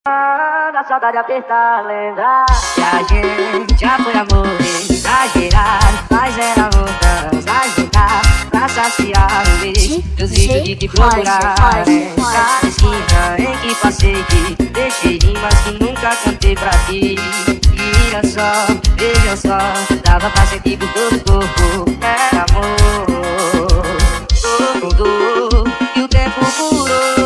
Da saudade apertar, lembrar que a gente já foi amor exagerado, mas era amor pra jogar, pra saciar o mês. Meus vídeos de te procurar, cada esquina em que passei, que deixei rimas que nunca cantei pra ti. Mira só, veja só, dava pra sentir por todo o corpo, era amor. Todo mundo e o tempo curou.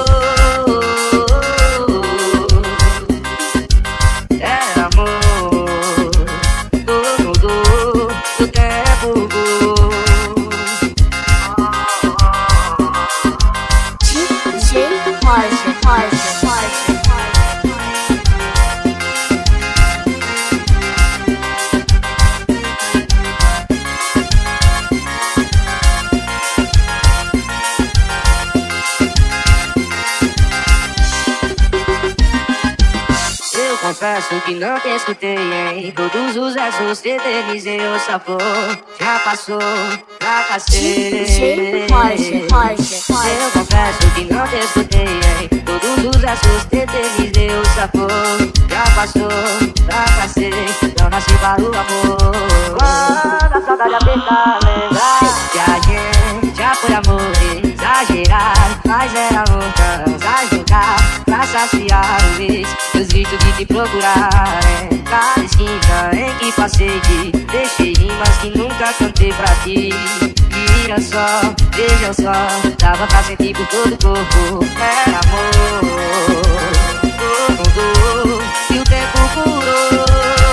Confesso que não te escutei em todos os versos que eternizei o sabor. Já passou, fracassei. Eu confesso que não te escutei em todos os versos que eternizei o sabor. Já passou, fracassei. Não nasci para o amor. Quando a saudade apertar, lembrar que a gente já foi amor exagerado, mas era amor pra jogar, pra saciar o mês. Meus gritos de te procurar, cada esquina em que passei, que deixei rimas que nunca cantei pra ti. Mira só, veja só, dava pra sentir por todo o corpo, era amor. Todo e o tempo curou.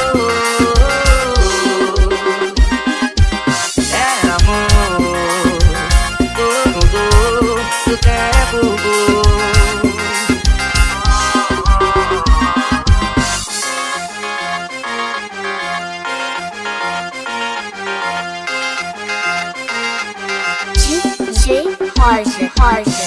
Era amor. Todo e o tempo curou. DJ Roger.